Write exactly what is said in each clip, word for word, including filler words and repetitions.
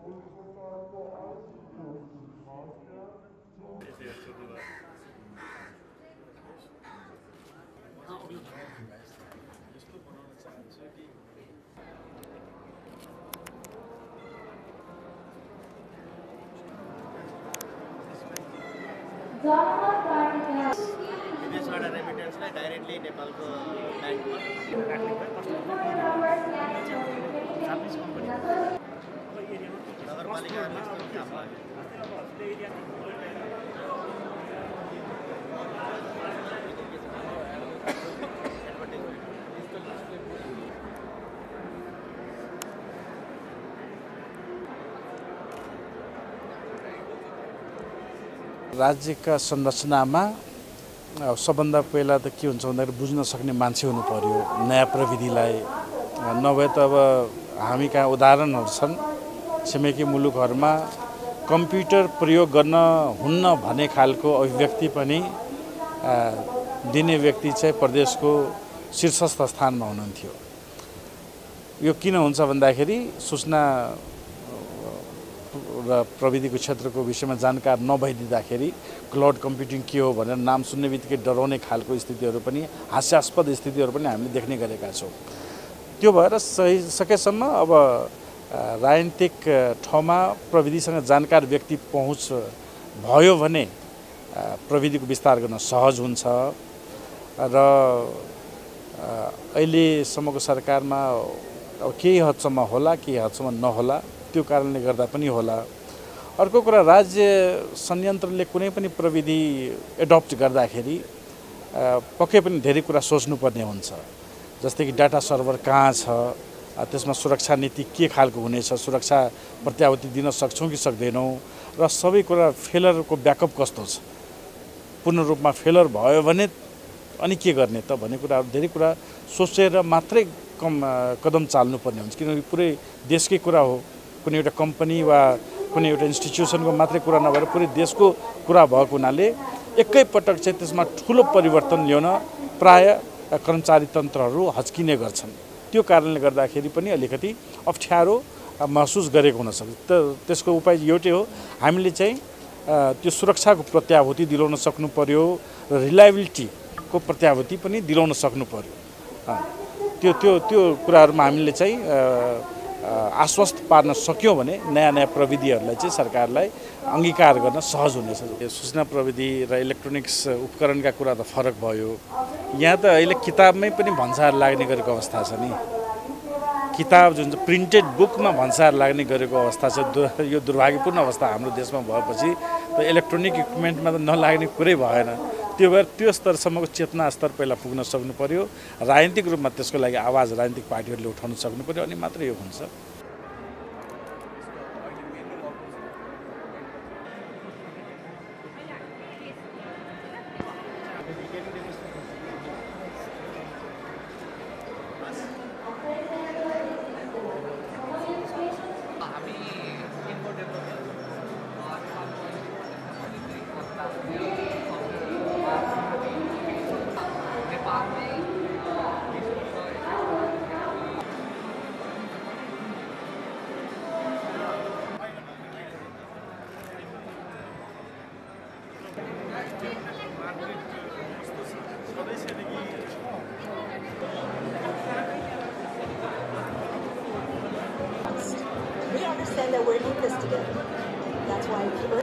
विदेशबाट रेमिटेन्सलाई डाइरेक्टली नेपालको ब्याङ्कमा नगरपालिकाहरूले काम लाग्यो। राज्यका संरचनामा सबभन्दा पहिला त के हुन्छ भन्दाखेरि बुझ्न सक्ने मान्छे हुनु पर्यो नयाँ प्रविधिलाई। नभए त अब हामी कहाँ उदाहरणहरू छन् छिमेकी मुलुकहरूमा कम्प्युटर प्रयोग गर्न हुन्न भन्ने खालको अभिव्यक्ति पनि दिने व्यक्ति चाहिँ प्रदेशको शीर्षस्थ स्थानमा हुनुहुन्थ्यो। यो किन हुन्छ भन्दाखेरि सूचना र प्रविधिको क्षेत्रको विषयमा जानकार नभइदिँदाखेरि क्लाउड कम्प्युटिङ के हो भनेर नाम सुन्ने बित्तिकै डराउने खालको स्थितिहरू पनि हास्यास्पद स्थितिहरू पनि हामीले देख्ने गरेका छौँ। त्यो भएर सही सकेसम्म अब राजनीतिक ठाउँमा प्रविधिसँग जानकार व्यक्ति पहुँच भयो भने प्रविधिको विस्तार गर्न सहज हुन्छ र अहिलेसम्मको सरकारमा अब केही हदसम्म होला केही हदसम्म नहोला त्यो कारणले गर्दा पनि होला। अर्को कुरा राज्य संयन्त्रले कुनै पनि प्रविधि एडप्ट गर्दाखेरि पक्कै पनि धेरै कुरा सोच्नुपर्ने हुन्छ। जस्तै कि डाटा सर्भर कहाँ छ, त्यसमा सुरक्षा नीति के खालको हुनेछ, सुरक्षा प्रत्याभूति दिन सक्छौँ कि सक्दैनौँ र सबै कुरा फेलरको ब्याकअप कस्तो छ, पूर्ण रूपमा फेलर भयो भने अनि के गर्ने त भन्ने कुराहरू धेरै कुरा सोचेर मात्रै कम कदम चाल्नुपर्ने हुन्छ। किनकि पुरै देशकै कुरा हो, कुनै एउटा कम्पनी वा कुनै एउटा इन्स्टिट्युसनको मात्रै कुरा नभएर पुरै देशको कुरा भएको हुनाले एकैपटक चाहिँ त्यसमा ठुलो परिवर्तन ल्याउन प्राय कर्मचारी तन्त्रहरू हच्किने गर्छन्। त्यो कारणले गर्दाखेरि पनि अलिकति अप्ठ्यारो महसुस गरेको हुनसक्छ। त त्यसको उपाय एउटै हो, हामीले चाहिँ त्यो सुरक्षाको प्रत्याभूति दिलाउन सक्नु पर्यो र रिलायबिलिटीको प्रत्याभूति पनि दिलाउन सक्नु पर्यो। त्यो त्यो त्यो कुराहरूमा हामीले चाहिँ आश्वस्त पार्न सक्यौँ भने नयाँ नयाँ प्रविधिहरूलाई चाहिँ सरकारलाई अङ्गीकार गर्न सहज हुनेछ। सूचना प्रविधि र इलेक्ट्रोनिक्स उपकरणका कुरा त फरक भयो। यहाँ त अहिले किताबमै पनि भन्सार लाग्ने गरेको अवस्था छ नि। किताब जुन चाहिँ प्रिन्टेड बुकमा भन्सार लाग्ने गरेको अवस्था छ। यो दुर्भाग्यपूर्ण अवस्था हाम्रो देशमा भएपछि त इलेक्ट्रोनिक इक्विपमेन्टमा त नलाग्ने कुरै भएन। त्यो भएर त्यो स्तरसम्मको चेतना स्तर पहिला पुग्न सक्नु पर्यो। राजनीतिक रूपमा त्यसको लागि आवाज राजनीतिक पार्टीहरूले उठाउन सक्नु पर्यो, अनि मात्रै यो हुन्छ। We understand that we're in this together. That's why we're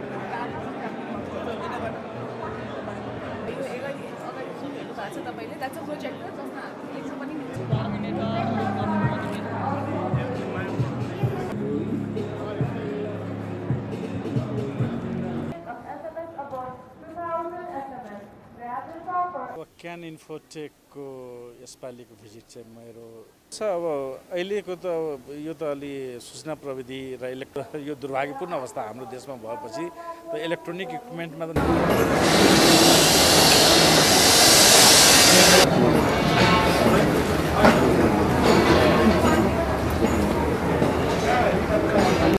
that's a project. क्यान इन्फोटेकको यसपालिको भिजिट चाहिँ मेरो छ। अब अहिलेको त यो त अलि सूचना प्रविधि र इलेक्ट्रो यो दुर्भाग्यपूर्ण अवस्था हाम्रो देशमा भएपछि त इलेक्ट्रोनिक इक्विपमेन्टमा त